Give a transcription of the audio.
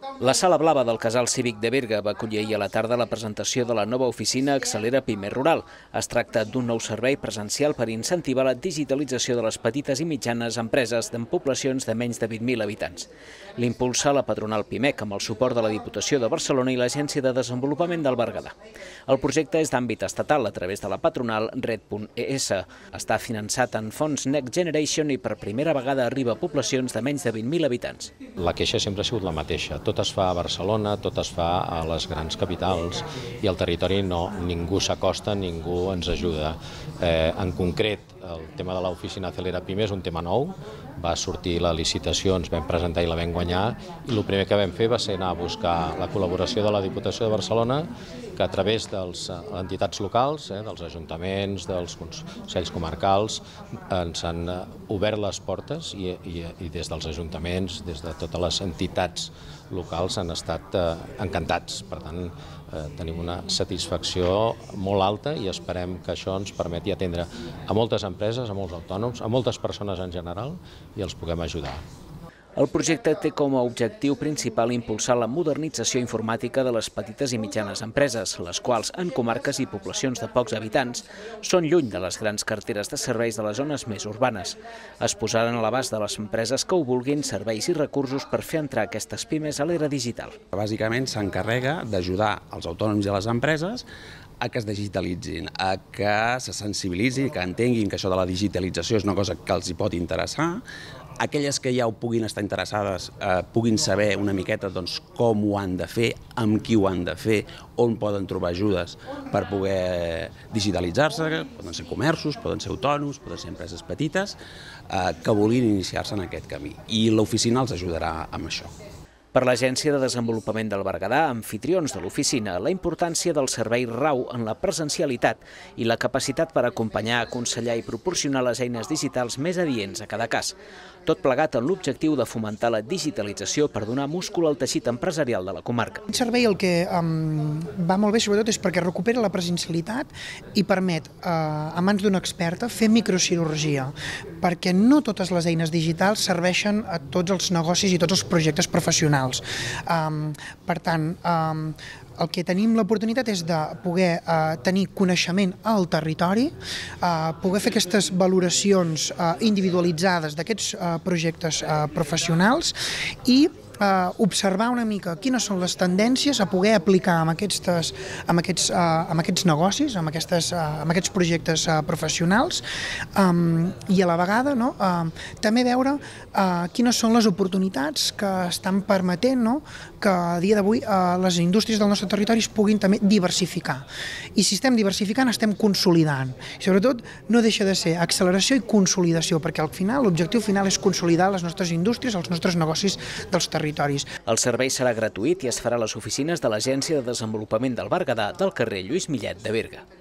La Sala Blava del Casal Cívic de Berga va acollir ahir a la tarda la presentació de la nova oficina Accelera Pime Rural. Es tracta d'un nou servei presencial per incentivar la digitalització de les petites i mitjanes empreses en poblacions de menys de 20.000 habitants. L'impulsa la patronal Pimec amb el suport de la Diputació de Barcelona i l'Agència de Desenvolupament del Berguedà. El projecte és d'àmbit estatal a través de la patronal Red.es. Està finançat en fons Next Generation i per primera vegada arriba a poblacions de menys de 20.000 habitants. La queixa sempre ha sigut la mateixa. Tot es fa a Barcelona, tot es fa a les grans capitals i al territori ningú s'acosta, ningú ens ajuda. En concret, el tema de l'oficina Accelera Pime és un tema nou. Va sortir la licitació, ens vam presentar i la vam guanyar i el primer que vam fer va ser anar a buscar la col·laboració de la Diputació de Barcelona, que a través de les entitats locals, dels ajuntaments, dels consells comarcals, ens han obert les portes i des dels ajuntaments, des de totes les entitats locals han estat encantats. Per tant, tenim una satisfacció molt alta i esperem que això ens permeti atendre a moltes empreses, a molts autònoms, a moltes persones en general i els puguem ajudar. El projecte té com a objectiu principal impulsar la modernització informàtica de les petites i mitjanes empreses, les quals, en comarques i poblacions de pocs habitants, són lluny de les grans carteres de serveis de les zones més urbanes. Es posaran a l'abast de les empreses que ho vulguin serveis i recursos per fer entrar aquestes pimes a l'era digital. Bàsicament s'encarrega d'ajudar els autònoms i les empreses a que es digitalitzin, a que se sensibilitzin, que entenguin que això de la digitalització és una cosa que els hi pot interessar. Aquelles que ja ho puguin estar interessades puguin saber una miqueta com ho han de fer, amb qui ho han de fer, on poden trobar ajudes per poder digitalitzar-se. Poden ser comerços, poden ser autònoms, poden ser empreses petites que vulguin iniciar-se en aquest camí. I l'oficina els ajudarà amb això. Per l'Agència de Desenvolupament del Berguedà, anfitrions de l'oficina, la importància del servei rau en la presencialitat i la capacitat per acompanyar, aconsellar i proporcionar les eines digitals més adients a cada cas. Tot plegat amb l'objectiu de fomentar la digitalització per donar múscul al teixit empresarial de la comarca. El servei el que va molt bé sobretot és perquè recupera la presencialitat i permet a mans d'una experta fer microcirurgia, perquè no totes les eines digitals serveixen a tots els negocis i tots els projectes professionals. Per tant, el que tenim l'oportunitat és de poder tenir coneixement al territori, poder fer aquestes valoracions individualitzades d'aquests projectes professionals i observar una mica quines són les tendències a poder aplicar amb aquests negocis, amb aquests projectes professionals i a la vegada també veure quines són les oportunitats que estan permetent que a dia d'avui les indústries del nostre territori es puguin també diversificar. I si estem diversificant, estem consolidant. I sobretot no deixa de ser acceleració i consolidació, perquè al final l'objectiu final és consolidar les nostres indústries, els nostres negocis dels territoris. El servei serà gratuït i es farà a les oficines de l'Agència de Desenvolupament del Berguedà del carrer Lluís Millet de Berga.